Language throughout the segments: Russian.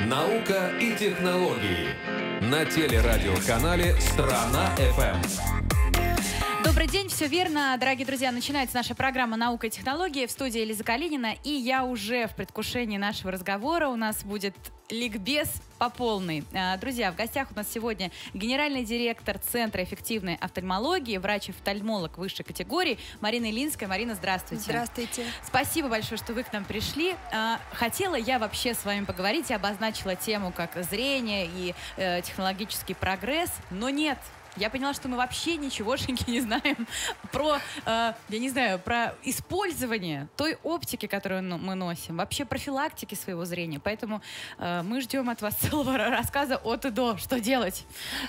Наука и технологии. На телерадиоканале «Страна.ФМ». Добрый день, все верно. Дорогие друзья, начинается наша программа «Наука и технологии». В студии Лиза Калинина. И я уже в предвкушении нашего разговора. У нас будет ликбез по полной. Друзья, в гостях у нас сегодня генеральный директор Центра эффективной офтальмологии, врач-офтальмолог высшей категории Марина Илинская. Марина, здравствуйте. Здравствуйте. Спасибо большое, что вы к нам пришли. Хотела я вообще с вами поговорить. Я обозначила тему как зрение и технологический прогресс, но нет. Я поняла, что мы вообще ничегошеньки не знаем про, про использование той оптики, которую мы носим, вообще профилактики своего зрения. Поэтому мы ждем от вас целого рассказа от и до. Что делать,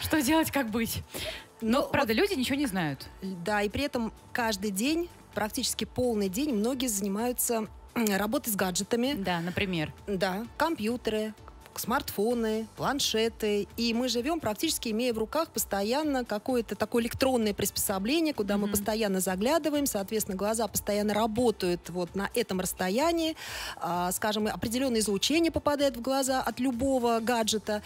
как быть. Но, правда, люди ничего не знают. Да, и при этом каждый день, практически полный день, многие занимаются работой с гаджетами. Да, например. Да, компьютеры, смартфоны, планшеты. И мы живем, практически имея в руках постоянно какое-то такое электронное приспособление, куда мы постоянно заглядываем. Соответственно, глаза постоянно работают вот на этом расстоянии. Скажем, определенное излучение попадает в глаза от любого гаджета.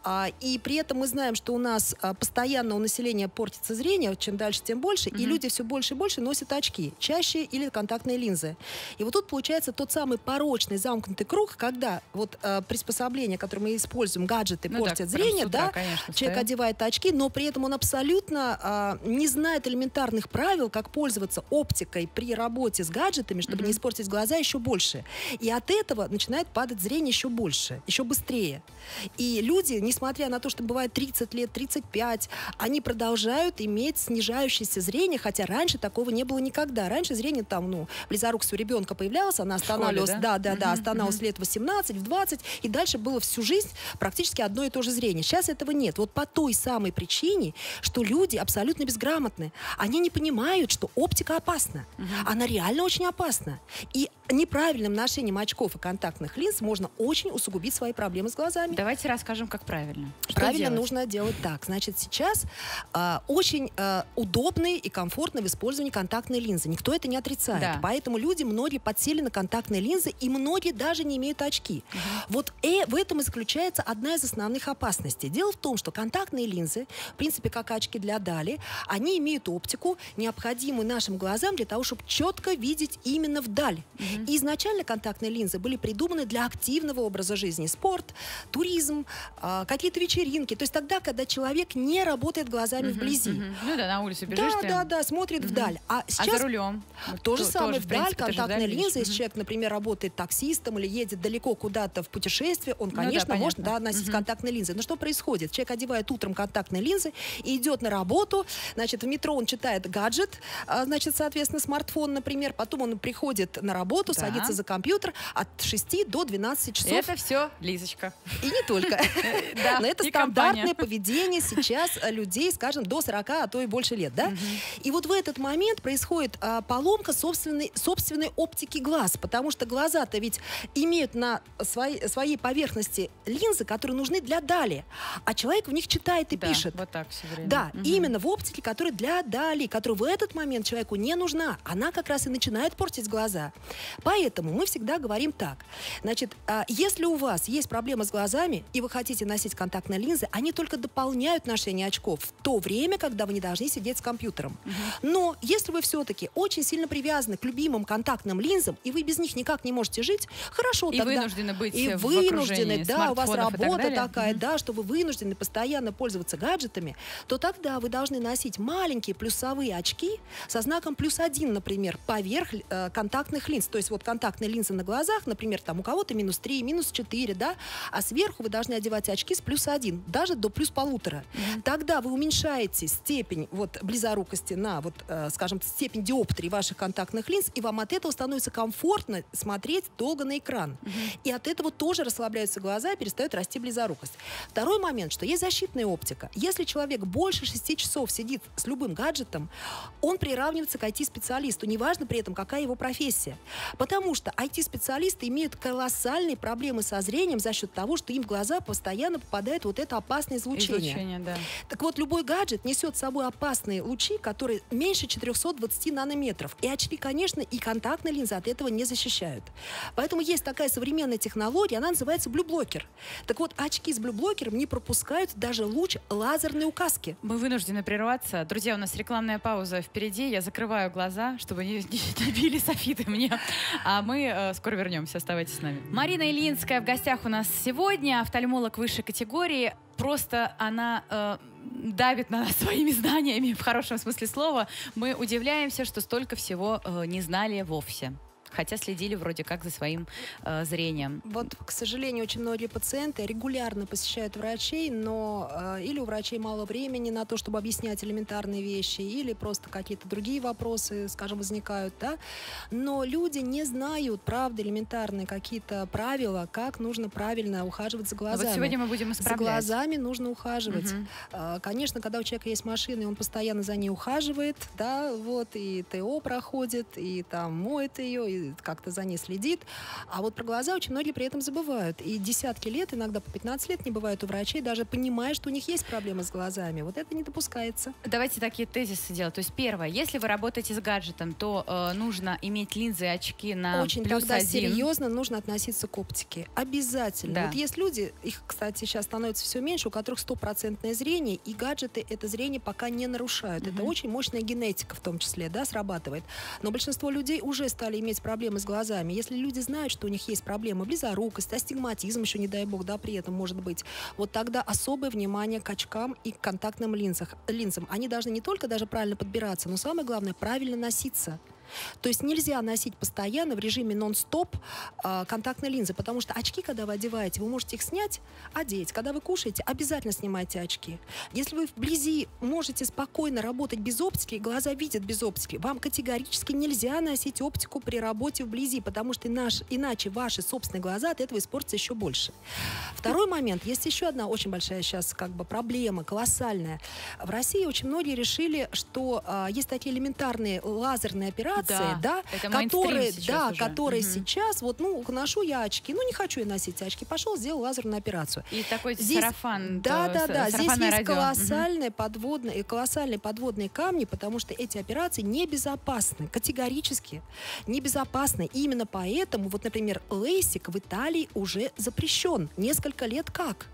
И при этом мы знаем, что у нас постоянно у населения портится зрение. Чем дальше, тем больше. И люди все больше и больше носят очки. Чаще или контактные линзы. И вот тут получается тот самый порочный замкнутый круг, когда вот приспособление, которые мы используем, гаджеты, портят зрение, утра, да, конечно, человек одевает очки, но при этом он абсолютно не знает элементарных правил, как пользоваться оптикой при работе с гаджетами, чтобы не испортить глаза еще больше. И от этого начинает падать зрение еще больше, еще быстрее. И люди, несмотря на то, что бывает 30 лет, 35, они продолжают иметь снижающееся зрение, хотя раньше такого не было никогда. Раньше зрение там, близорукость у ребенка появлялась, она останавливалась, останавливалась лет 18, в 20, и дальше было всю жизнь практически одно и то же зрение. Сейчас этого нет. Вот по той самой причине, что люди абсолютно безграмотны. Они не понимают, что оптика опасна. Она реально очень опасна. И неправильным ношением очков и контактных линз можно очень усугубить свои проблемы с глазами. Давайте расскажем, как правильно. Правильно нужно делать так. Значит, сейчас очень удобные и комфортные в использовании контактные линзы. Никто это не отрицает. Да. Поэтому многие подсели на контактные линзы, и многие даже не имеют очки. Вот в этом и заключается одна из основных опасностей. Дело в том, что контактные линзы, в принципе, как очки для Дали, они имеют оптику, необходимую нашим глазам для того, чтобы четко видеть именно вдаль. И изначально контактные линзы были придуманы для активного образа жизни. Спорт, туризм, какие-то вечеринки. То есть тогда, когда человек не работает глазами вблизи. Ну да, на улице бежишь. Смотрит вдаль. А сейчас за рулем? То же самое вдаль, контактные линзы. Видишь. Если человек, например, работает таксистом или едет далеко куда-то в путешествие, он, конечно, может носить контактные линзы. Но что происходит? Человек одевает утром контактные линзы и идет на работу. Значит, в метро он читает гаджет, значит, соответственно, смартфон, например. Потом он приходит на работу, садится за компьютер от 6 до 12 часов. Это все Лизочка. И не только. Но это стандартное поведение сейчас людей, скажем, до 40, а то и больше лет, да? И вот в этот момент происходит поломка собственной оптики глаз, потому что глаза-то ведь имеют на своей поверхности линзы, которые нужны для Дали, а человек в них читает и пишет. Вот так все время. Да, именно в оптике, которая для Дали, которая в этот момент человеку не нужна, она как раз и начинает портить глаза. Поэтому мы всегда говорим так. Значит, если у вас есть проблема с глазами, и вы хотите носить контактные линзы, они только дополняют ношение очков в то время, когда вы не должны сидеть с компьютером. Но если вы все-таки очень сильно привязаны к любимым контактным линзам, и вы без них никак не можете жить, хорошо, и тогда... вынуждены быть и в вынуждены, да, у вас смартфонов работа такая, да, что вы вынуждены постоянно пользоваться гаджетами, то тогда вы должны носить маленькие плюсовые очки со знаком +1, например, поверх контактных линз. То есть вот контактные линзы на глазах, например, там у кого-то -3, -4, да, а сверху вы должны одевать очки с +1, даже до +1,5. Тогда вы уменьшаете степень близорукости на, скажем, степень диоптрии ваших контактных линз, и вам от этого становится комфортно смотреть долго на экран. И от этого тоже расслабляются глаза и перестает расти близорукость. Второй момент, что есть защитная оптика. Если человек больше 6 часов сидит с любым гаджетом, он приравнивается к IT-специалисту, неважно при этом, какая его профессия. Потому что IT-специалисты имеют колоссальные проблемы со зрением за счет того, что им в глаза постоянно попадает вот это опасное излучение. Да. Так вот, любой гаджет несет с собой опасные лучи, которые меньше 420 нанометров. И очки, конечно, и контактные линзы от этого не защищают. Поэтому есть такая современная технология, она называется блю-блокер. Так вот, очки с блю-блокером не пропускают даже луч лазерной указки. Мы вынуждены прерваться. Друзья, у нас рекламная пауза впереди. Я закрываю глаза, чтобы не били софиты мне. А мы скоро вернемся. Оставайтесь с нами. Марина Ильинская в гостях у нас сегодня. Офтальмолог высшей категории. Просто она давит на нас своими знаниями, в хорошем смысле слова. Мы удивляемся, что столько всего не знали вовсе. Хотя следили вроде как за своим зрением. Вот, к сожалению, очень многие пациенты регулярно посещают врачей, но или у врачей мало времени на то, чтобы объяснять элементарные вещи, или просто какие-то другие вопросы, скажем, возникают, да. Но люди не знают, правда, элементарные какие-то правила, как нужно правильно ухаживать за глазами. Вот сегодня мы будем исправлять. За глазами нужно ухаживать. Конечно, когда у человека есть машина, и он постоянно за ней ухаживает, да, вот, и ТО проходит, и там моет ее, и как-то за ней следит. А вот про глаза очень многие при этом забывают. И десятки лет, иногда по 15 лет не бывает у врачей, даже понимая, что у них есть проблемы с глазами. Вот это не допускается. Давайте такие тезисы делать. То есть первое, если вы работаете с гаджетом, то нужно иметь линзы и очки на очень +1. тогда серьезно нужно относиться к оптике. Обязательно. Да. Вот есть люди, их, кстати, сейчас становится все меньше, у которых 100% зрение, и гаджеты это зрение пока не нарушают. Это очень мощная генетика в том числе, да, срабатывает. Но большинство людей уже стали иметь проблемы с глазами. Если люди знают, что у них есть проблемы, близорукость, астигматизм еще, не дай бог, да, при этом может быть, вот тогда особое внимание к очкам и к контактным линзам. Они должны не только даже правильно подбираться, но самое главное, правильно носиться. То есть нельзя носить постоянно в режиме нон-стоп контактные линзы, потому что очки, когда вы одеваете, вы можете их снять, одеть. Когда вы кушаете, обязательно снимайте очки. Если вы вблизи можете спокойно работать без оптики, глаза видят без оптики, вам категорически нельзя носить оптику при работе вблизи, потому что иначе ваши собственные глаза от этого испортятся еще больше. Второй момент. Есть еще одна очень большая сейчас как бы проблема, колоссальная. В России очень многие решили, что есть такие элементарные лазерные операции, да, которые сейчас, вот, ну, ношу я очки, ну, не хочу я носить очки, пошел, сделал лазерную операцию. И такой здесь, сарафан. Да, здесь есть радио. колоссальные подводные камни, потому что эти операции небезопасны, категорически небезопасны. И именно поэтому, вот, например, лейсик в Италии уже запрещен. Несколько лет как.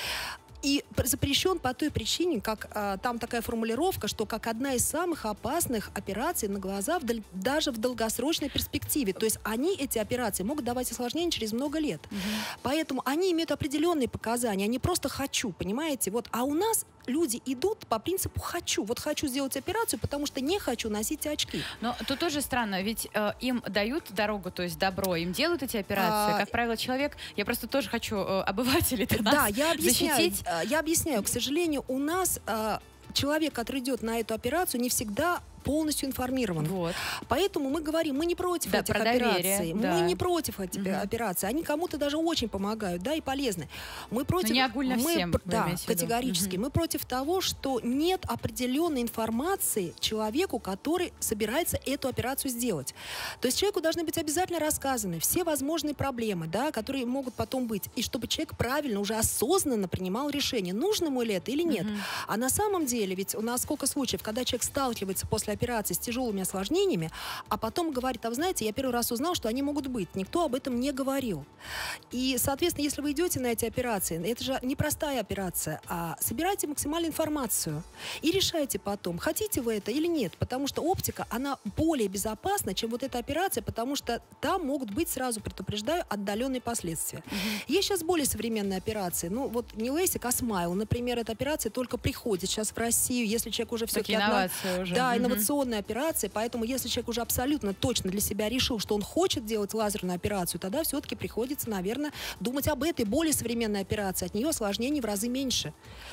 И запрещен по той причине, как там такая формулировка, что как одна из самых опасных операций на глаза даже в долгосрочной перспективе. То есть эти операции могут давать осложнения через много лет. Поэтому они имеют определенные показания, они просто «хочу», понимаете? Вот, а у нас люди идут по принципу «хочу». Вот хочу сделать операцию, потому что не хочу носить очки. Но тут тоже странно, ведь им дают дорогу, то есть добро, им делают эти операции. Как правило, человек, я просто тоже хочу обывателей нас защитить. Я объясняю. К сожалению, у нас человек, который идет на эту операцию, не всегда полностью информирован. Вот. Поэтому мы говорим, мы не против этих операций. Да. Мы не против этих операций. Они кому-то даже очень помогают, да, и полезны. Мы против... Но не огульно всем. Да, категорически. Мы против того, что нет определенной информации человеку, который собирается эту операцию сделать. То есть человеку должны быть обязательно рассказаны все возможные проблемы, да, которые могут потом быть. И чтобы человек правильно, уже осознанно принимал решение, нужно ему ли это или нет. А на самом деле, ведь у нас сколько случаев, когда человек сталкивается после операции с тяжелыми осложнениями, а потом говорит, а вы знаете, я первый раз узнал, что они могут быть. Никто об этом не говорил. И, соответственно, если вы идете на эти операции, это же непростая операция, а собирайте максимальную информацию и решайте потом, хотите вы это или нет. Потому что оптика, она более безопасна, чем вот эта операция, потому что там могут быть, сразу предупреждаю, отдаленные последствия. Есть сейчас более современные операции. Ну, вот не лейсик, а смайл. Например, эта операция только приходит сейчас в Россию, если человек уже все-таки... инновации уже. Да, инновационные операции, поэтому если человек уже абсолютно точно для себя решил, что он хочет делать лазерную операцию, тогда все-таки приходится, наверное, думать об этой более современной операции. От нее осложнений в разы меньше.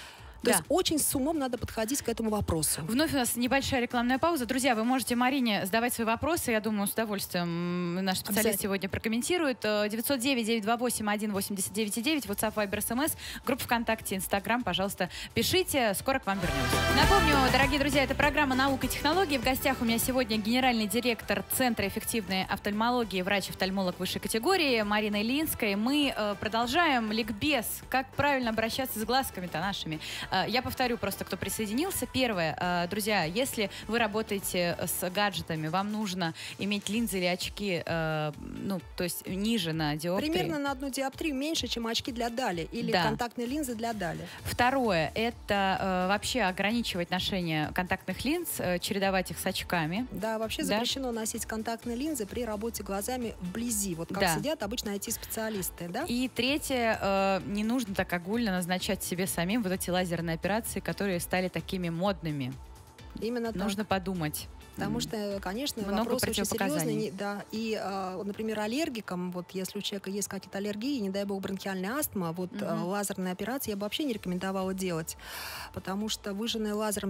То есть очень с умом надо подходить к этому вопросу. Вновь у нас небольшая рекламная пауза. Друзья, вы можете Марине задавать свои вопросы. Я думаю, с удовольствием наш специалист сегодня прокомментирует. 909-928-189-9, WhatsApp, Viber, SMS, группа ВКонтакте, Инстаграм. Пожалуйста, пишите. Скоро к вам вернемся. Напомню, дорогие друзья, это программа «Наука и технологии». В гостях у меня сегодня генеральный директор Центра эффективной офтальмологии, врач-офтальмолог высшей категории Марина Ильинская. Мы продолжаем ликбез. Как правильно обращаться с глазками-то нашими? Я повторю просто, кто присоединился. Первое, друзья, если вы работаете с гаджетами, вам нужно иметь линзы или очки, ну, то есть ниже на диоптрии. Примерно на 1 диоптрию меньше, чем очки для дали или контактные линзы для дали. Второе, это вообще ограничивать ношение контактных линз, чередовать их с очками. Да, вообще запрещено носить контактные линзы при работе глазами вблизи, вот как сидят обычно IT-специалисты, да? И третье, не нужно так огульно назначать себе самим вот эти лазерные операции, которые стали такими модными. Именно так. Нужно подумать. Потому что, конечно, много вопрос очень противопоказаний. серьезный. Да. И, например, аллергикам, вот если у человека есть какие-то аллергии, не дай бог бронхиальная астма, вот лазерные операции я бы вообще не рекомендовала делать. Потому что выжженная лазером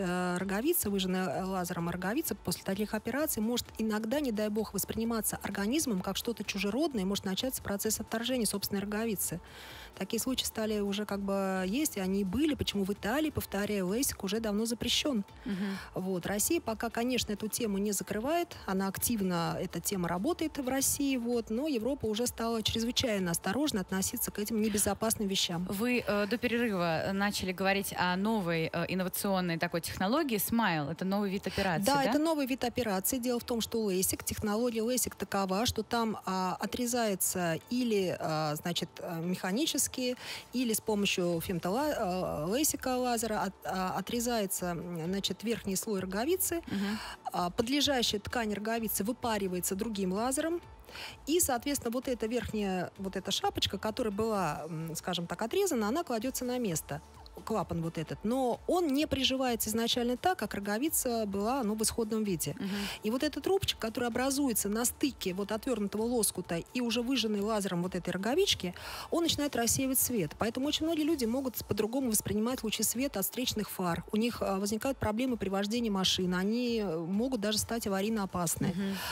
роговица после таких операций может иногда, не дай бог, восприниматься организмом как что-то чужеродное, и может начаться процесс отторжения собственной роговицы. Такие случаи стали уже как бы есть, и они были. Почему в Италии, повторяю, лейсик уже давно запрещен. Вот. Россия пока, конечно, эту тему не закрывает. Она активно, эта тема работает в России. Вот. Но Европа уже стала чрезвычайно осторожно относиться к этим небезопасным вещам. Вы до перерыва начали говорить о новой инновационной такой технологии Smile. Это новый вид операции, да? Да, это новый вид операции. Дело в том, что лейсик, технология лейсик такова, что там отрезается или, значит, механически, или с помощью лейсика лазера отрезается, значит, верхний слой роговицы, подлежащая ткань роговицы выпаривается другим лазером, и, соответственно, вот эта верхняя, вот эта шапочка, которая была, скажем так, отрезана, она кладется на место. Клапан вот этот, но он не приживается изначально так, как роговица была, в исходном виде. И вот этот трубчик, который образуется на стыке вот отвернутого лоскута и уже выжженный лазером вот этой роговички, он начинает рассеивать свет. Поэтому очень многие люди могут по-другому воспринимать лучи света от встречных фар. У них возникают проблемы при вождении машины, они могут даже стать аварийно опасны.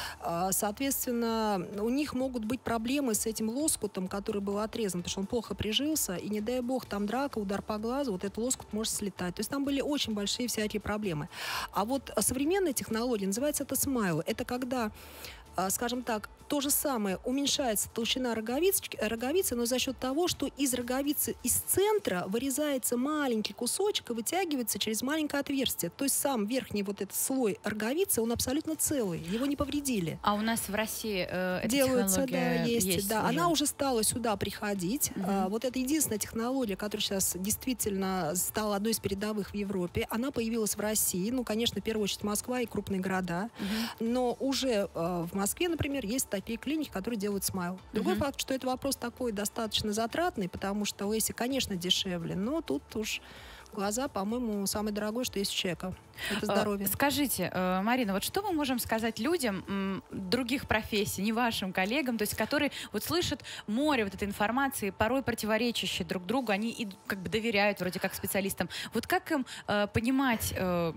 Соответственно, у них могут быть проблемы с этим лоскутом, который был отрезан, потому что он плохо прижился, и не дай бог там драка, удар по глазу, вот этот лоскут может слетать. То есть там были очень большие всякие проблемы. А вот современная технология, называется это Smile. Это когда, скажем так, то же самое, уменьшается толщина роговицы, но за счет того, что из роговицы, из центра вырезается маленький кусочек и вытягивается через маленькое отверстие. То есть сам верхний вот этот слой роговицы, он абсолютно целый, его не повредили. А у нас в России эта делаются, технология да, есть, да. Уже. Она уже стала сюда приходить. Вот это единственная технология, которая сейчас действительно стала одной из передовых в Европе. Она появилась в России. Ну, конечно, в первую очередь Москва и крупные города. Но уже в Москве, например, есть такие клиники, которые делают Smile. Другой факт, что это вопрос такой достаточно затратный, потому что лейсик, конечно, дешевле, но тут уж глаза, по-моему, самое дорогое, что есть у человека. Это здоровье. Скажите, Марина, вот что мы можем сказать людям других профессий, не вашим коллегам, то есть которые вот слышат море вот этой информации, порой противоречащие друг другу, они как бы доверяют вроде как специалистам. Вот как им понимать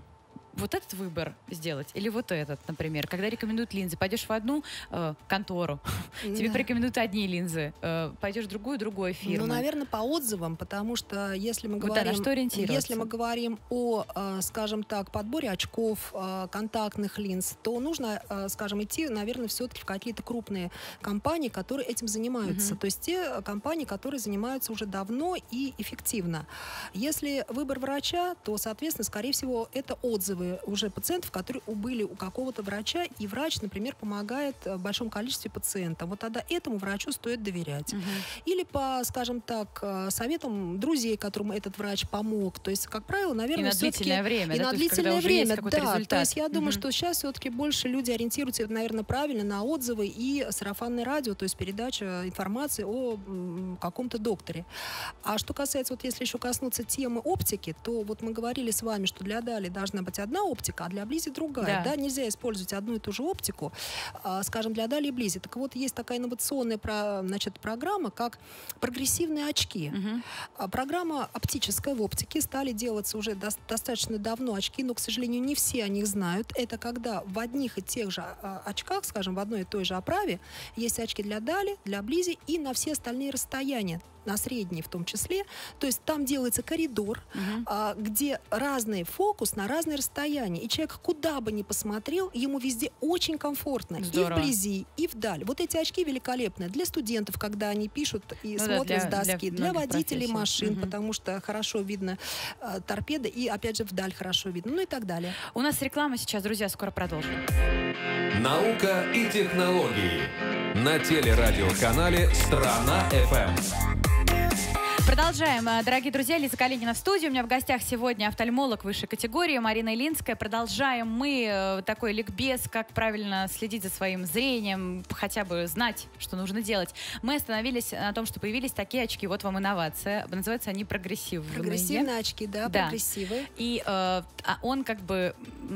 вот этот выбор сделать или вот этот, например, когда рекомендуют линзы, пойдешь в одну контору, тебе порекомендуют одни линзы, пойдешь в другую фирму. Ну, наверное, по отзывам, потому что если мы говорим, на что ориентироваться? Если мы говорим о, скажем так, подборе очков, контактных линз, то нужно, скажем, идти, наверное, все-таки в какие-то крупные компании, которые этим занимаются. То есть те компании, которые занимаются уже давно и эффективно. Если выбор врача, то, соответственно, скорее всего, это отзывы уже пациентов, которые были у какого-то врача, и врач, например, помогает в большом количестве пациентов. Вот тогда этому врачу стоит доверять. Или по, скажем так, советам друзей, которым этот врач помог. То есть, как правило, наверное, и на длительное время. И да? на длительное время, да. Результат. То есть я думаю, что сейчас все-таки больше люди ориентируются, наверное, правильно на отзывы и сарафанное радио, то есть передача информации о каком-то докторе. А что касается, вот если еще коснуться темы оптики, то вот мы говорили с вами, что для дали должна быть одна оптика, а для близи другая. Да. Нельзя использовать одну и ту же оптику, скажем, для дали и близи. Так вот, есть такая инновационная программа, как прогрессивные очки. Программа оптическая в оптике. Стали делаться уже достаточно давно очки, но, к сожалению, не все о них знают. Это когда в одних и тех же очках, скажем, в одной и той же оправе, есть очки для дали, для близи и на все остальные расстояния, на средние в том числе. То есть там делается коридор, где разный фокус на разные расстояния. И человек куда бы ни посмотрел, ему везде очень комфортно. Здорово. И вблизи, и вдаль. Вот эти очки великолепны для студентов, когда они пишут и смотрят с доски, для водителей машин, потому что хорошо видно торпеды, и опять же вдаль хорошо видно, ну и так далее. У нас реклама сейчас, друзья, скоро продолжим. Наука и технологии на телерадиоканале «Страна.ФМ». Продолжаем, дорогие друзья. Лиза Калинина в студии. У меня в гостях сегодня офтальмолог высшей категории Марина Илинская. Продолжаем мы такой ликбез, как правильно следить за своим зрением, хотя бы знать, что нужно делать. Мы остановились на том, что появились такие очки. Вот вам инновация. Называются они прогрессивные. Прогрессивные очки, да. Прогрессивы. И он как бы...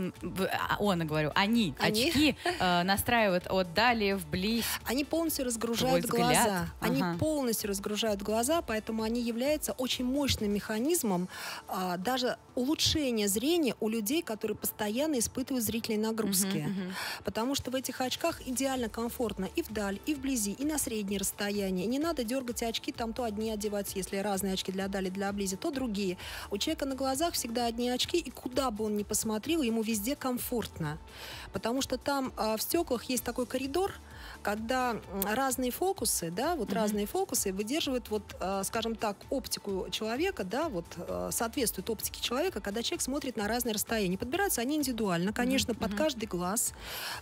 Они очки настраивают от дали вблизь. Они полностью разгружают глаза. Они полностью разгружают глаза, поэтому они являются очень мощным механизмом даже улучшения зрения у людей, которые постоянно испытывают зрительные нагрузки. Потому что в этих очках идеально комфортно и вдаль, и вблизи, и на средние расстояния. И не надо дергать очки, там то одни одевать, если разные очки для дали, для вблизи, то другие. У человека на глазах всегда одни очки, и куда бы он ни посмотрел, ему везде комфортно. Потому что там в стеклах есть такой коридор, когда разные фокусы, да, вот разные фокусы выдерживают, вот, скажем так, оптику человека, да, вот, соответствует оптике человека, когда человек смотрит на разные расстояния. Подбираются они индивидуально, конечно, под каждый глаз.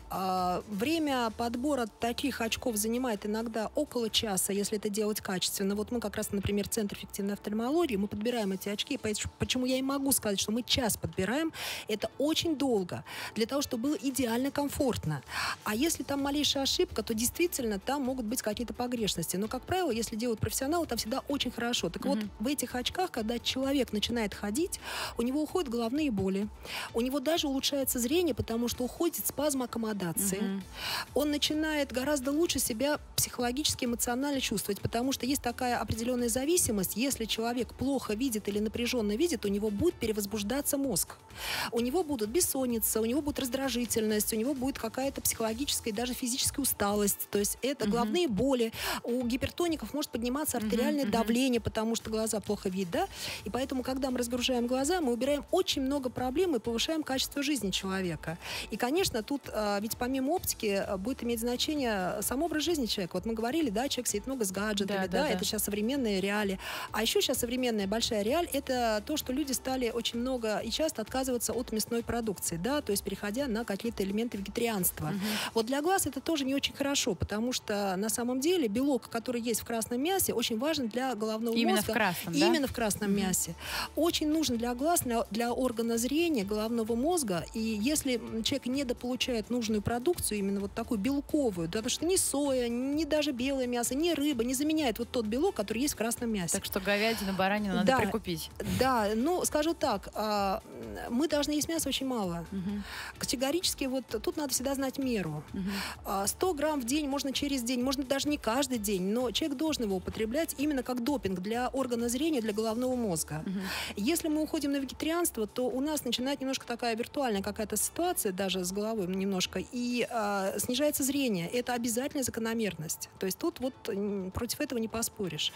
Время подбора таких очков занимает иногда около часа, если это делать качественно. Вот мы как раз, например, Центр эффективной офтальмологии, мы подбираем эти очки, почему я и могу сказать, что мы час подбираем, это очень долго, для того, чтобы было идеально комфортно. А если там малейшая ошибка, то действительно там могут быть какие-то погрешности. Но, как правило, если делают профессионалы, там всегда очень хорошо. Так вот, в этих очках, когда человек начинает ходить, у него уходят головные боли, у него даже улучшается зрение, потому что уходит спазм аккомодации. Он начинает гораздо лучше себя психологически, эмоционально чувствовать, потому что есть такая определенная зависимость. Если человек плохо видит или напряженно видит, у него будет перевозбуждаться мозг. У него будут бессонница, у него будет раздражительность, у него будет какая-то психологическая и даже физическая усталость. То есть это головные боли. У гипертоников может подниматься артериальное давление, потому что глаза плохо видят, да? И поэтому, когда мы разгружаем глаза, мы убираем очень много проблем и повышаем качество жизни человека. И, конечно, тут ведь помимо оптики будет иметь значение сам образ жизни человека. Вот мы говорили, да, человек сидит много с гаджетами, да, это сейчас современные реалии. А еще сейчас современная большая реаль — это то, что люди стали очень много и часто отказываться от мясной продукции, да, то есть переходя на какие-то элементы вегетарианства. Вот для глаз это тоже не очень хорошо, потому что на самом деле белок, который есть в красном мясе, очень важен для головного мозга. Именно в красном, да? Именно в красном мясе. Очень нужен для глаз, для органа зрения, головного мозга. И если человек недополучает нужную продукцию, именно вот такую белковую, да, потому что ни соя, ни даже белое мясо, ни рыба не заменяет вот тот белок, который есть в красном мясе. Так что говядину, баранину надо прикупить. Да, ну, скажу так, мы должны есть мясо очень мало. Категорически вот тут надо всегда знать меру. 100 грамм в день можно через день, можно даже не каждый день, но человек должен его употреблять именно как допинг для органа зрения, для головного мозга. Если мы уходим на вегетарианство, то у нас начинает немножко такая виртуальная какая-то ситуация, даже с головой немножко, и снижается зрение. Это обязательная закономерность. То есть тут вот против этого не поспоришь.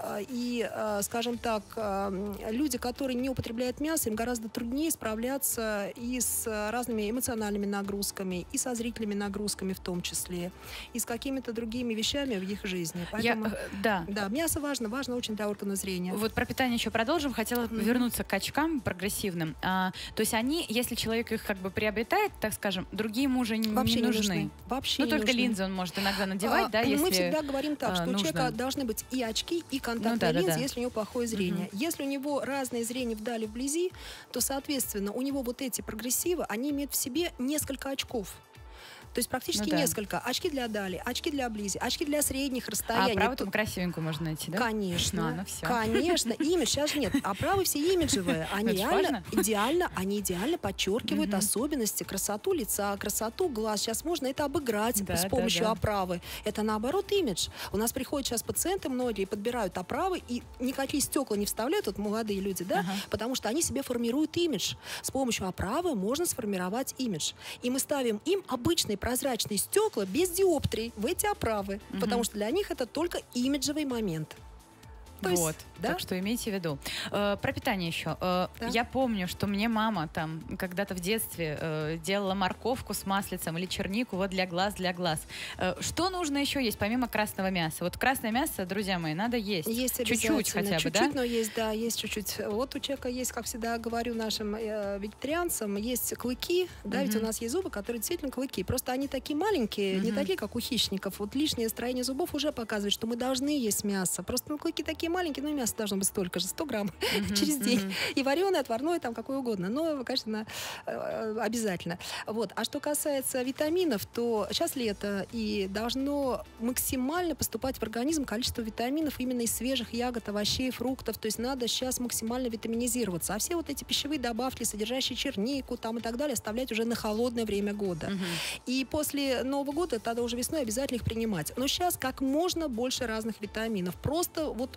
И, скажем так, люди, которые не употребляют мясо, им гораздо труднее справляться и с разными эмоциональными нагрузками, и со зрительными нагрузками в том числе, и с какими-то другими вещами в их жизни. Поэтому, да, мясо важно очень для органа зрения. Вот про питание еще продолжим. Хотела вернуться к очкам прогрессивным. То есть они, если человек их как бы приобретает, так скажем, другие ему уже вообще не нужны. Вообще только нужны. линзы он может иногда надевать, да, если мы всегда говорим так, что нужно. у человека должны быть и очки, и контактные линзы, если у него плохое зрение. Если у него разное зрение вдали, вблизи, то, соответственно, у него вот эти прогрессивы, они имеют в себе несколько очков. То есть практически несколько. Очки для дали, очки для близи, очки для средних расстояний. А оправу там красивенькую можно найти, да? Конечно. Конечно. Имидж сейчас нет. Оправы все имиджевые. Они реально идеально подчеркивают особенности, красоту лица, красоту глаз. Сейчас можно это обыграть с помощью оправы. Это наоборот имидж. У нас приходят сейчас пациенты многие, подбирают оправы и никакие стекла не вставляют, вот молодые люди, да, потому что они себе формируют имидж. С помощью оправы можно сформировать имидж. И мы ставим им обычные прозрачные стекла без диоптрий в эти оправы, потому что для них это только имиджевый момент. Вот, так что имейте в виду. Про питание еще. Я помню, что мне мама там когда-то в детстве делала морковку с маслицем или чернику вот для глаз. Что нужно еще есть, помимо красного мяса? Вот красное мясо, друзья мои, надо есть. Есть чуть-чуть хотя бы, чуть-чуть, но есть, да, есть чуть-чуть. Вот у человека есть, как всегда говорю нашим вегетарианцам, есть клыки, да, ведь у нас есть зубы, которые действительно клыки. Просто они такие маленькие, не такие, как у хищников. Вот лишнее строение зубов уже показывает, что мы должны есть мясо. Просто клыки такие маленькие, но и мясо должно быть столько же, 100 грамм через день. И вареное, отварное, там какое угодно. Но, конечно, обязательно. Вот. А что касается витаминов, то сейчас лето, и должно максимально поступать в организм количество витаминов именно из свежих ягод, овощей, фруктов. То есть надо сейчас максимально витаминизироваться. А все вот эти пищевые добавки, содержащие чернику там и так далее, оставлять уже на холодное время года. И после Нового года, тогда уже весной, обязательно их принимать. Но сейчас как можно больше разных витаминов. Просто вот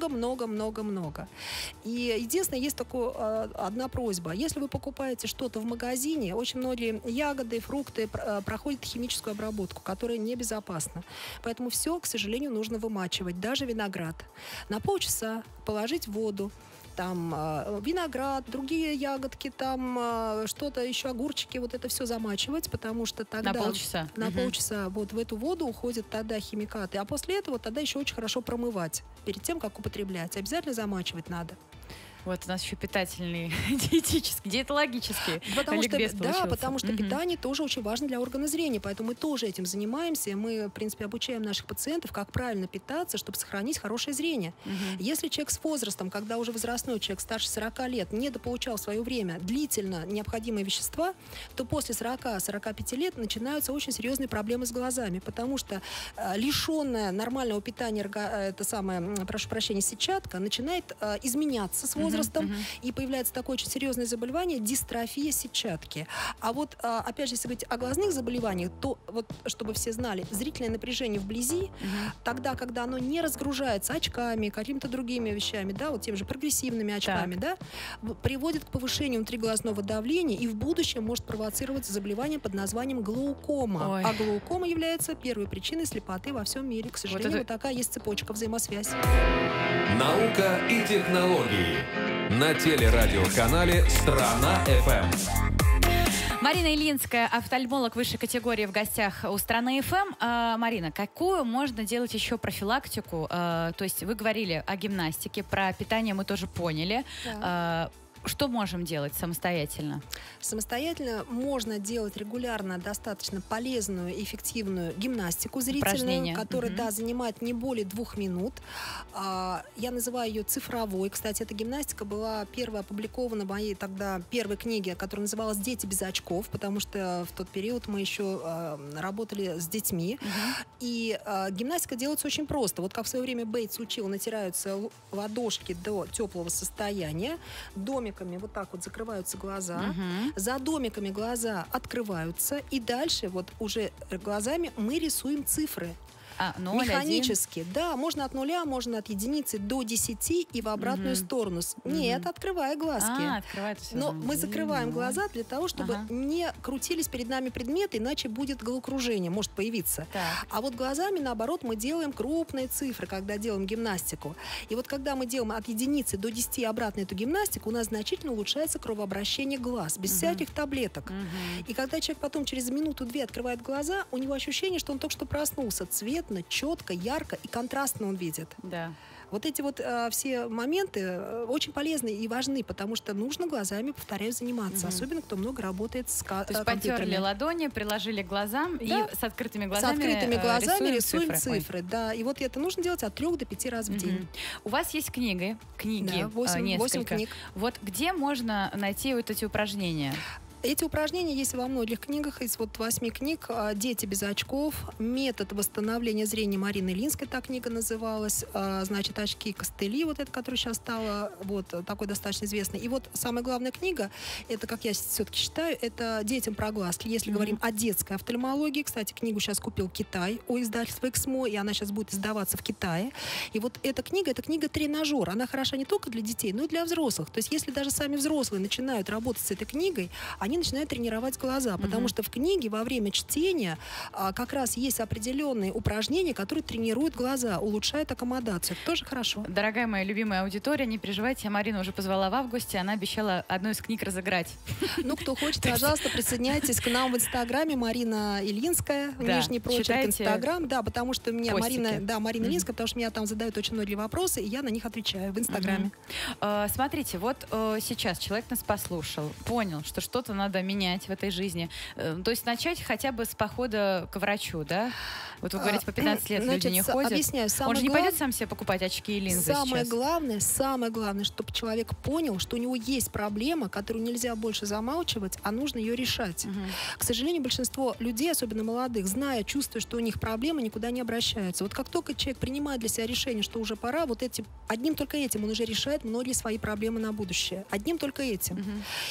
много. И единственное, есть такая одна просьба. Если вы покупаете что-то в магазине, очень многие ягоды, фрукты проходят химическую обработку, которая небезопасна. Поэтому все, к сожалению, нужно вымачивать. Даже виноград. На полчаса положить в воду. Там виноград, другие ягодки, там что-то еще, огурчики, вот это все замачивать, потому что тогда... На полчаса? На полчаса. Вот в эту воду уходят тогда химикаты. А после этого тогда еще очень хорошо промывать перед тем, как употреблять. Обязательно замачивать надо. Вот у нас еще питательный, диетический, диетологический ликбез получился. Потому что питание тоже очень важно для органа зрения, поэтому мы тоже этим занимаемся. Мы, в принципе, обучаем наших пациентов, как правильно питаться, чтобы сохранить хорошее зрение. Если человек с возрастом, когда уже возрастной человек, старше 40 лет, недополучал в свое время длительно необходимые вещества, то после 40-45 лет начинаются очень серьезные проблемы с глазами, потому что лишенная нормального питания, прошу прощения, сетчатка начинает изменяться с возрастом, и появляется такое очень серьезное заболевание — дистрофия сетчатки. А вот, опять же, если говорить о глазных заболеваниях, то, вот, чтобы все знали, зрительное напряжение вблизи, тогда, когда оно не разгружается очками, какими-то другими вещами, да, вот теми же прогрессивными очками, да, приводит к повышению внутриглазного давления и в будущем может провоцировать заболевание под названием глаукома. А глаукома является первой причиной слепоты во всем мире. К сожалению, вот такая есть цепочка, взаимосвязь. Наука и технологии на телерадиоканале «Страна.ФМ». Марина Ильинская, офтальмолог высшей категории, в гостях у «Страны ФМ». Марина, какую можно делать еще профилактику? То есть вы говорили о гимнастике, про питание мы тоже поняли. Что можем делать самостоятельно? Самостоятельно можно делать регулярно достаточно полезную и эффективную гимнастику зрительную, которая занимает не более 2 минут. Я называю ее цифровой. Кстати, эта гимнастика была первая опубликована в моей тогда первой книге, которая называлась «Дети без очков», потому что в тот период мы еще работали с детьми. И гимнастика делается очень просто. Вот как в свое время Бейтс учил, натираются ладошки до теплого состояния, домиками вот так вот закрываются глаза, за домиками глаза открываются, и дальше вот уже глазами мы рисуем цифры. 0, механически. 1. Да, можно от 0, можно от единицы до 10 и в обратную сторону. Нет, открывая глазки. Но мы закрываем глаза для того, чтобы не крутились перед нами предметы, иначе будет головокружение, может появиться. А вот глазами, наоборот, мы делаем крупные цифры, когда делаем гимнастику. И вот когда мы делаем от единицы до 10 обратно эту гимнастику, у нас значительно улучшается кровообращение глаз, без всяких таблеток. И когда человек потом через минуту-две открывает глаза, у него ощущение, что он только что проснулся. Цвет четко, ярко и контрастно он видит. Да. Вот эти вот все моменты очень полезны и важны, потому что нужно глазами, повторяю, заниматься. Особенно, кто много работает с компьютерами. То есть потерли ладони, приложили к глазам и с открытыми глазами, рисуем цифры. Да. И вот это нужно делать от 3 до 5 раз в день. У вас есть книги да, 8 несколько. книг. Вот где можно найти вот эти упражнения? Эти упражнения есть во многих книгах. Из 8 книг «Дети без очков», «Метод восстановления зрения» Марины Ильинской, та книга называлась. Значит, «Очки Костыли», вот эта, которая сейчас стала такой достаточно известной. И самая главная книга, это, как я все-таки считаю, это «Детям про глазки». Если говорим о детской офтальмологии, кстати, книгу сейчас купил Китай у издательства «Эксмо», и она сейчас будет издаваться в Китае. И эта книга-тренажер. Она хороша не только для детей, но и для взрослых. То есть, если даже сами взрослые начинают работать с этой книгой, они начинают тренировать глаза, потому что в книге во время чтения как раз есть определенные упражнения, которые тренируют глаза, улучшают аккомодацию. Это тоже хорошо. Дорогая моя любимая аудитория, не переживайте, я Марину уже позвала в августе, она обещала одну из книг разыграть. Ну, кто хочет, пожалуйста, присоединяйтесь к нам в Инстаграме. Марина Ильинская, нижний прочерк Инстаграм. Да, потому что меня Марина Ильинская, потому что меня там задают очень многие вопросы, и я на них отвечаю в Инстаграме. Смотрите, сейчас человек нас послушал, понял, что что-то надо менять в этой жизни. То есть начать хотя бы с похода к врачу, да? Вот вы говорите, по 15 лет люди не ходят. Объясняю. Он же не пойдет сам себе покупать очки и линзы самое главное, чтобы человек понял, что у него есть проблема, которую нельзя больше замалчивать, а нужно ее решать. К сожалению, большинство людей, особенно молодых, зная, чувствуя, что у них проблема, никуда не обращаются. Вот как только человек принимает для себя решение, что уже пора, одним только этим он уже решает многие свои проблемы на будущее. Одним только этим.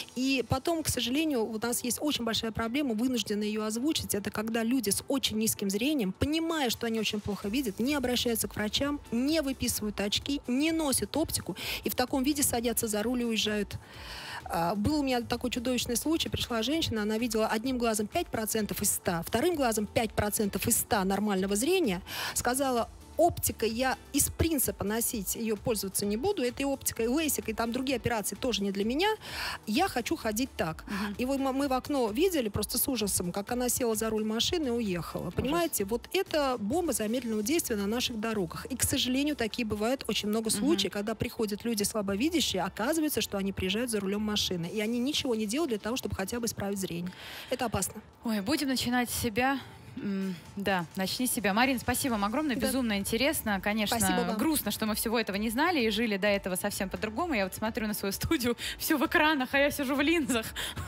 И потом, к сожалению, у нас есть очень большая проблема, вынуждены ее озвучить. Это когда люди с очень низким зрением, понимая, что они очень плохо видят, не обращаются к врачам, не выписывают очки, не носят оптику и в таком виде садятся за руль и уезжают. Был у меня такой чудовищный случай. Пришла женщина, она видела одним глазом 5% из 100, вторым глазом 5% из 100 нормального зрения. Сказала: оптика, я из принципа носить ее, пользоваться не буду. Этой оптикой, лейсик и там другие операции тоже не для меня. Я хочу ходить так. И мы в окно видели просто с ужасом, как она села за руль машины и уехала. Понимаете, это бомба замедленного действия на наших дорогах. И, к сожалению, такие бывают очень много случаев, когда приходят люди слабовидящие, оказывается, что они приезжают за рулем машины. И они ничего не делают для того, чтобы хотя бы исправить зрение. Это опасно. Ой, будем начинать с себя. Да, начни с себя. Марин, спасибо вам огромное, безумно интересно. Конечно, грустно, что мы всего этого не знали и жили до этого совсем по-другому. Я смотрю на свою студию, все в экранах, а я сижу в линзах.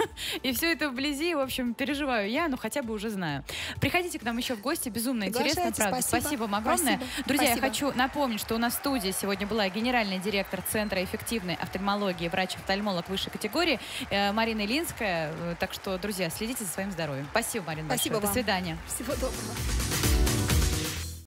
И все это вблизи, в общем, переживаю я, но хотя бы уже знаю. Приходите к нам еще в гости, безумно интересно, правда. Спасибо вам огромное. Друзья, я хочу напомнить, что у нас в студии сегодня была генеральный директор Центра эффективной офтальмологии, врач-офтальмолог высшей категории Марина Ильинская. Так что, друзья, следите за своим здоровьем. Спасибо, Марина. Спасибо вам. До свидания. Всего доброго.